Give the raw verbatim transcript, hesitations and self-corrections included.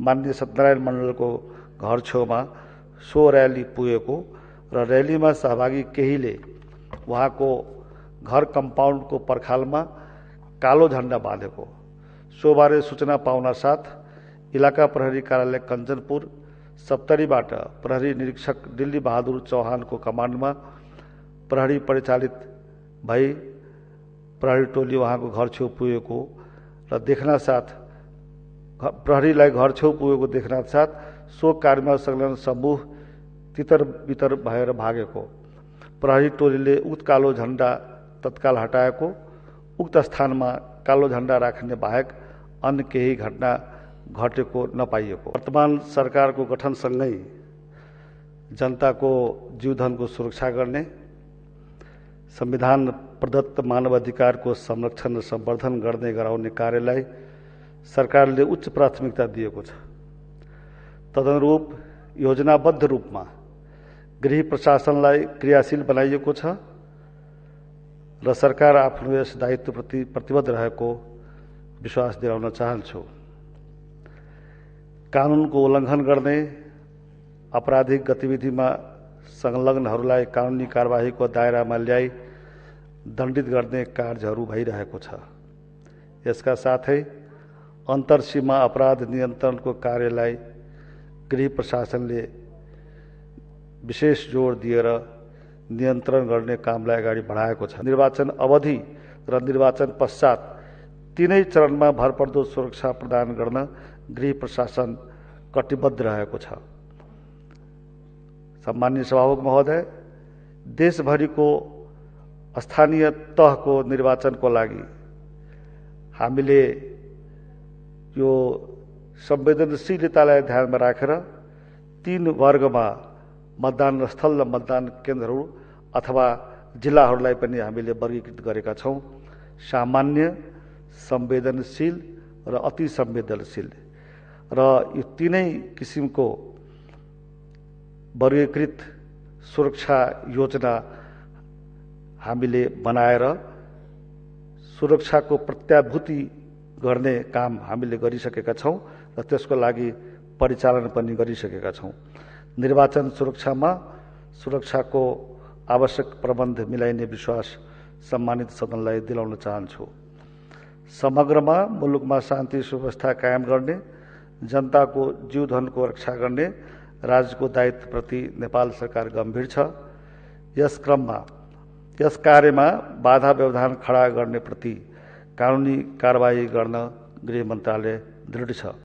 माननीय सत्यनारायण मण्डलको घर छेउमा सो र्याली पुगेको र र्यालीमा सहभागी केहीले उहाँको घर कम्पाउन्डको पर्खालमा कालो झण्डा बाँधेको सोबारे सूचना पाउन साथ इलाका प्रहरी कार्यालय कञ्चनपुर सप्तरीबाट प्रहरी निरीक्षक दिल्ली बहादुर चौहानको कमान्डमा प्रहरी परिचालित भई प्रहरी टोली उहाँको घर छेउ पुगेको र देख्न साथ प्रहरीलाई घर छेउ पुगेको देख्न साथ सो कार्यमा संलग्न समूह तितर बितर भएर भागेको प्रहरी टोलीले उक्त कालो झण्डा तत्काल हटाएको उक्त स्थानमा कालो झण्डा राख्ने बाहेक अन्य केही घटना घटेको नपाइएको। वर्तमान सरकारको गठनसँगै जनताको जीवधनको सुरक्षा गर्ने संविधान प्रदत्त मानवाधिकारको संरक्षण र सम्वर्धन गर्ने गराउने कार्यलाई सरकारले उच्च प्राथमिकता दिएको छ। तदनुरूप योजनाबद्ध रूपमा गृह प्रशासनलाई क्रियाशील बनाइएको छ र सरकार आफ्नो यस दायित्वप्रति प्रतिबद्ध रहेको विश्वास दिलाउन चाहन्छु। कानुनको उल्लङ्घन गर्ने आपराधिक गतिविधिमा संलग्नहरूलाई कानुनी कारबाहीको दायरामा ल्याई दण्डित गर्ने कार्यहरू भइरहेको छ। यसका साथै अन्तरसीमा अपराध नियन्त्रणको कार्यलाई गृह प्रशासनले विशेष जोड दिएर नियन्त्रण गर्ने कामलाई अगाडि बढाएको छ। निर्वाचन अवधि र निर्वाचन पश्चात तीनै चरणमा भरपर्दो सुरक्षा प्रदान गर्न गृह प्रशासन कटिबद्ध रहेको छ। सम्माननीय सभामुख महोदय, देशभरिको स्थानीय तहको निर्वाचनको लागि हामीले यो संवेदनशीलतालाई ध्यानमा राखेर तीन वर्गमा मतदान स्थल र मतदान केन्द्रहरू अथवा जिल्लाहरूलाई पनि हामीले वर्गीकृत गरेका छौँ। सामान्य, संवेदनशील र अति संवेदनशील र यो तीनै किसिमको वर्गीकृत सुरक्षा योजना हामीले बनाएर सुरक्षाको प्रत्याभूति गर्ने काम हामीले गरिसकेका छौँ र त्यसको लागि परिचालन पनि गरिसकेका छौँ। निर्वाचन सुरक्षामा सुरक्षाको आवश्यक प्रबन्ध मिलाइने विश्वास सम्मानित सदनलाई दिलाउन चाहन्छु। समग्रमा मुलुकमा शान्ति सुव्यवस्था कायम गर्ने, जनताको जीवधनको रक्षा गर्ने राज्यको दायित्वप्रति नेपाल सरकार गम्भीर छ। यस क्रममा यस कार्यमा बाधा व्यवधान खडा गर्ने प्रति कानुनी कारबाही गर्न गृह मन्त्रालय दृढ छ।